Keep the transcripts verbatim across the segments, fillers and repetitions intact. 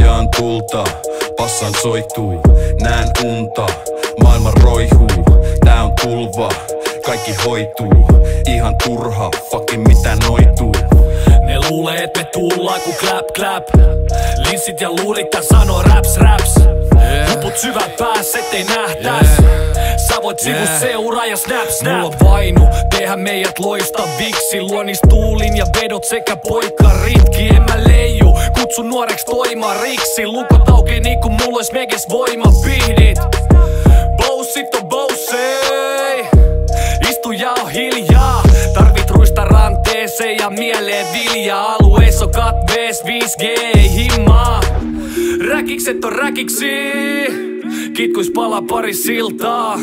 Jaan tulta, passan soittuu, näen unta, maailma roihuu, tää on tulva, kaikki hoituu, ihan turha, fucking mitä noituu. Ne luulee et me tullaan ku clap clap, linssit ja luurit tää sanoo raps raps. Huput syvät pääs ettei nähtäis, sä voit sivu seuraa ja snap snap. Mulla on vainu, tehdään meidät loistaviksi, luonis tuulin ja vedot sekä poikkaritki. En mä leiju, kutsu nuoreks toimariksi, lukot auki niinku mulla ois mekes voimapihdit. Boussit on boussei, istu ja on hiljaa, tarvit ruista ranteeseen ja mieleen viljaa. Alueissa on katvees viisi G ei himmaa, räkikset on räkiksi, kitkuis pala pari siltaa.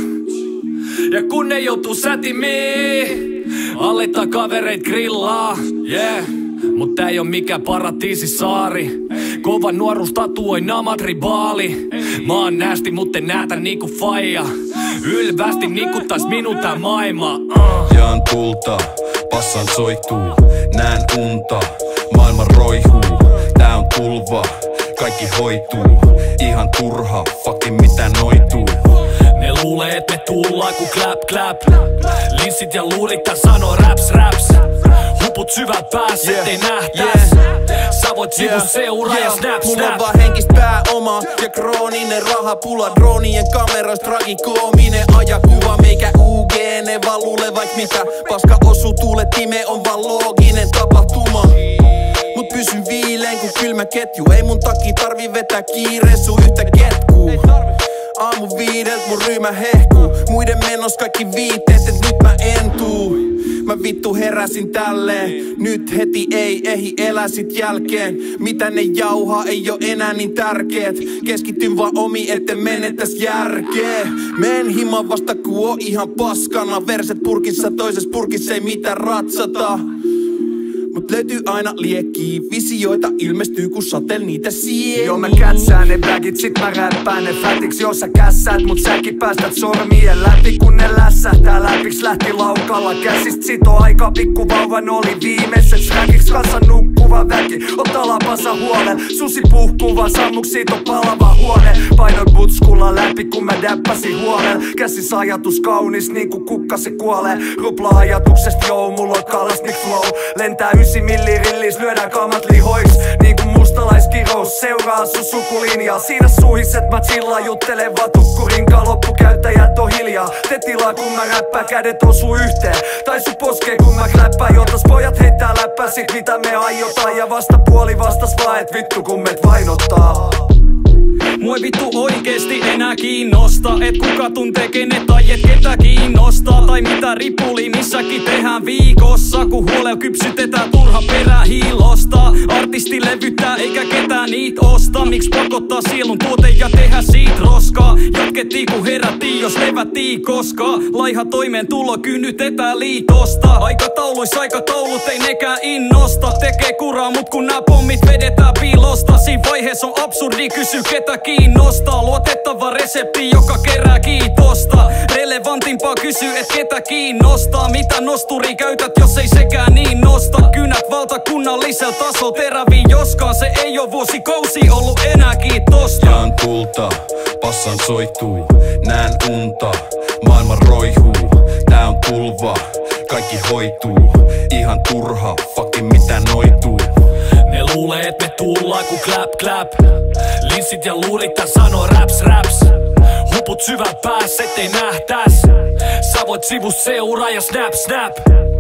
Ja kun ne joutuu sätimiin, aletaan kavereit grillaa, yeah. Mut tää ei oo mikään paratiisisaari, kova nuoruus tatuoi namat ribaali. Mä oon näästi mut en näätä niinku faija, ylvästi nikuttais minun tää maailma. uh. Jaan tulta, passan soittuu, näen unta, maailma roihuu, tää on tulva, kaikki hoituu, ihan turha, fucking mitä noituu. Ne luulee et me tullaan ku clap clap, linssit ja luurit tää sanoo raps raps. Huput syvät pääs ettei nähtäis, sä voit sivu seuraa ja snap snap. Mulla on vaan henkist pääoma ja krooninen rahapula, dronien kameras tragikoominen ajakuva. Meikä U G, ne vaan luulee vaik mitä, paska osuu tuulet, time on vaan looginen tapahtuma. Mut pysyn viileen ku kylmä ketju, ei mun takia tarvi vetää kiireessu yhtä ketkuu. Aamu viideltä mun ryhmä hehkuu, muiden menos kaikki viitteet, et nyt mä en tuu. Mä vittu heräsin tälleen, nyt heti ei ehi elä sit jälkeen. Mitä ne jauhaa ei oo enää niin tärkeet, keskityn vaan omi etten menettäs järkeä. Meen himan vasta ku oo ihan paskana, verset purkissa toisessa purkissa ei mitään ratsata. Mut löytyy aina liekkii, visioita ilmestyy kun satel niitä sieniä. Joo mä kätsään ne bagit, sit mä räppään ne fätiks. Jos sä kässäät mut säkin päästät sormien läpi, kun ne lässähtää läpiks. Lähti laukalla käsist, sit on aika pikkuvauvan oli viimeiset räkiks. Kanssa nukkuva väki, ota lapassa huolen, susi puhkuva, sammuks sit on palava huone. Painoin butskulla läpi kun mä däppäsin huolen, käsis ajatus kaunis niinku kukka se kuolee. Rupla ajatuksesta joo, mulla on kalasnik flow, lentää ysi millirillis, lyödään kamat lihoiks niinku mustalaiskirous, seuraa sun sukulinjaa. Siinä suhis et mä chillaan, juttelen vaan tukkurinkaan, loppukäyttäjät on hiljaa. Te tilaa kun mä räppään, kädet osuu yhteen, tai sun poskee kun mä kläppään. Jotas pojat heittää läppää sit mitä me aiotaan, ja vastapuoli vastas vaan et vittu kun meet vainottaa. Mua ei vittu oikeesti enää kiinnosta, et kuka tuntee kenet tai et ketä kiinnostaa. Tai mitä ripuli missäkin tehdään viikossa, kun huolella kypsytetään turha perähiilosta. Artisti levyttää eikä ketään niit osta, miks pakottaa sielun tuote ja tehdä siitä roskaa. Jatkettiin kun herättiin, jos levättiin koska laiha toimeentulo kynnytetään liitosta. Aikatauluis aikataulut ei nekään innosta, tekee kuraa mut kun nää pommit vedetään piilosta. Siin vaiheessa on absurdi, kysy ketä kiinnostaa. Luotettava resepti, joka kerää kiitosta. Relevantimpaa kysy, et ketä kiinnostaa. Mitä nosturi käytät, jos ei sekään niin nosta. Kynät valtakunnallisella tasolla teräviin, joskaan se ei oo vuosikausi ollut enää kiitosta. Jaan tulta, passan soittuu, näen unta, maailma roihuu, tää on tulva, kaikki hoituu, ihan turha, fucking mitä noituu. Ne luulee et me tullaan ku clap clap, linssit ja luurit tää sanoo raps raps. Huput syvät pääs ettei nähtäis, sä voit sivu seuraa ja snap snap.